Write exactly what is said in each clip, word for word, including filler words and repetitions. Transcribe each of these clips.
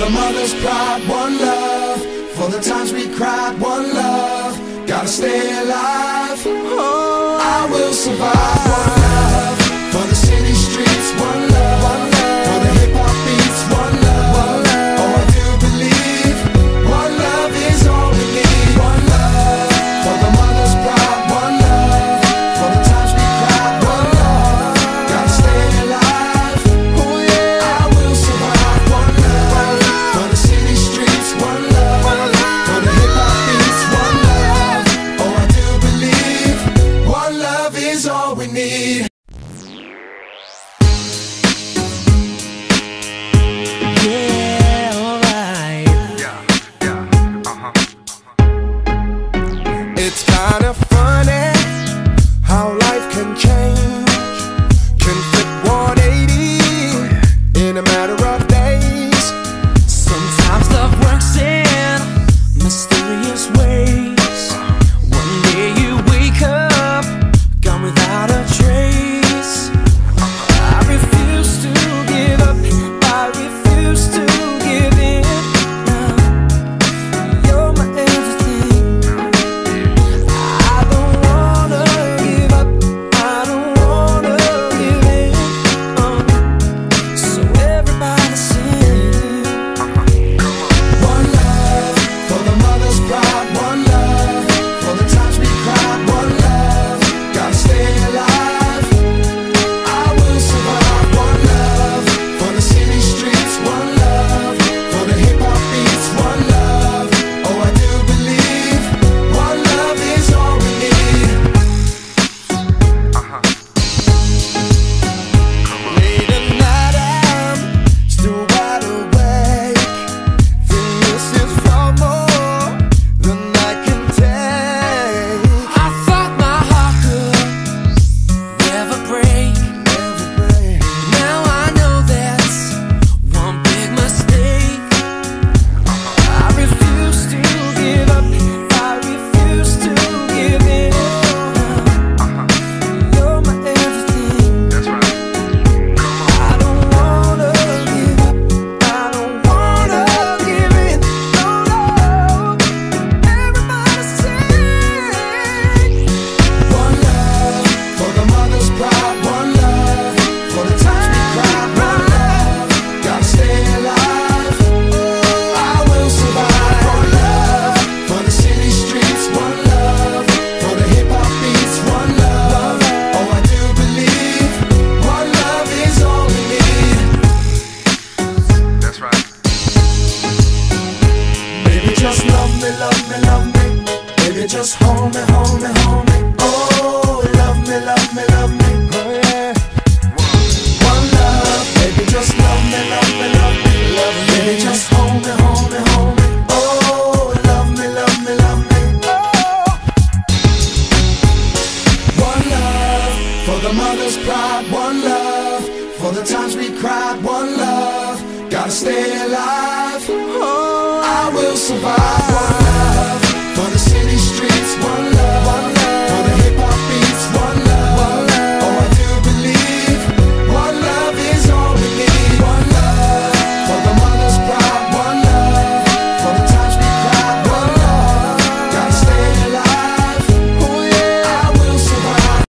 the mother's pride, one love. For the times we cried, one love. Gotta stay alive, oh, I will survive. One love. For the city streets, one love, one love. For the hip-hop beats, one love, one love. Oh, I do believe one love is all we need. One love. For the mother's pride, one love. For the times we cried, one love. Gotta stay alive, oh yeah, I will survive. One love. For the city streets, one love, one love. For the hip-hop beats, one love. Oh, I do believe one love is all we need. It's kind of funny how life can change, can flip one eighty in a matter of days. Sometimes love works in mysterious ways. One day you wake up, gone without a trace. I refuse to give up, I refuse to give in. You're my everything. I don't wanna give up, I don't wanna give in. um, So everybody sing. One love. For the mother's pride, one love. For the times we cried, one love. Gotta stay alive, I will survive. One love. For the city streets, one love. For the hip-hop beats, one love. Oh, I do believe one love is all we need. Late at night I'm still wide awake, think this is far more than I can take. I thought my heart could never break. Never break. Now I know that's one big mistake. I refuse to give up, I refuse to give in. You're my everything. I don't wanna give up, I don't wanna give in. No, no, everybody sing. One love. For the mother's pride, one love. For the times we cried, one love. Gotta stay alive, I will survive. One love. For the city streets, one love. For the hip-hop beats, one love. Oh, I do believe one love is all we need. That's right. Baby, just love me, love me, love me. Baby, just hold me, hold me, hold me. Oh, love me, love me, love me. Oh yeah. One love. Baby, just love me, love me, love me. Love me. Baby, just hold me, hold me, hold me. Oh, love me, love me, love me. One love. For the mother's pride, one love. For the times we cried, one love. Gotta stay alive, oh, I will survive. One love. For the city streets, one love, one love. For the hip-hop beats, one love, one love. Oh, I do believe one love is all we need. One love. For the mother's pride, one love. For the times we cried, one love. Gotta stay alive, oh yeah, I will survive.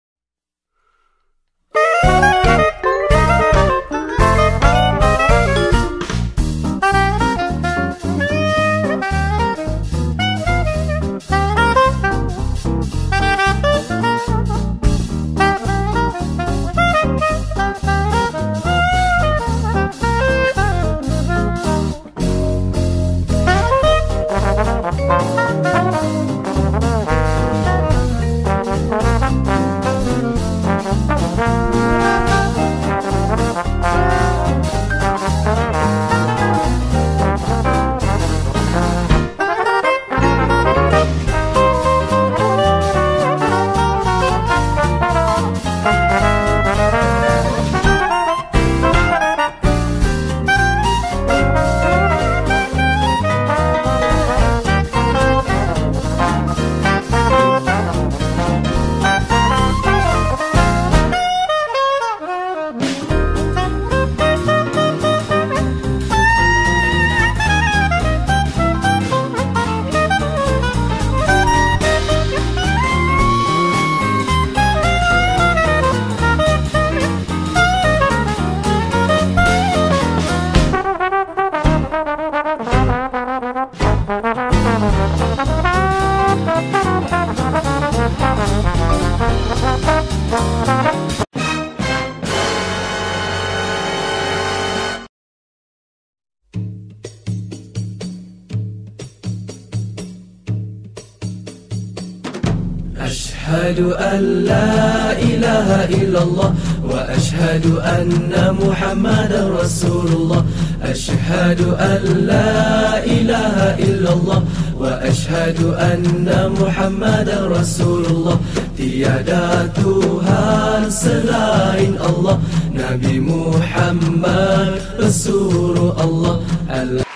أشهد أن لا إله إلا الله وأشهد أن محمدا رسول الله أشهد أن لا إله إلا الله وأشهد أن محمدا رسول الله tiada Tuhan selain Allah Nabi Muhammad Rasulullah Allah